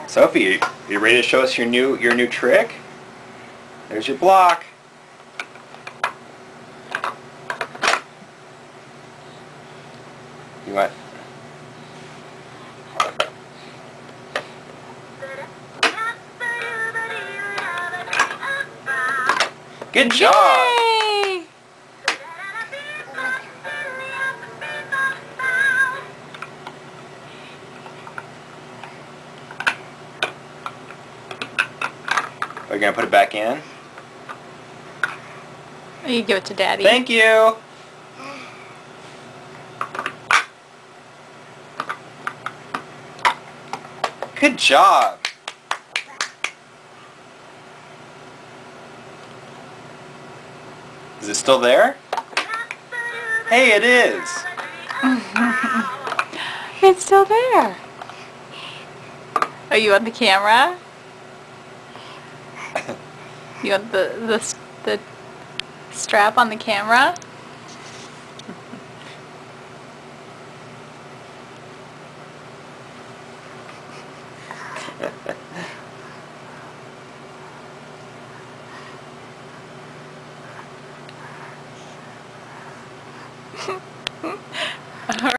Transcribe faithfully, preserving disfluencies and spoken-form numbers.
Sophie, are you ready to show us your new your new trick? There's your block. You want? Good job. Yay! Are you gonna put it back in? You give it to Daddy. Thank you. Good job. Is it still there? Hey, it is. It's still there. Are you on the camera? You want the the the strap on the camera?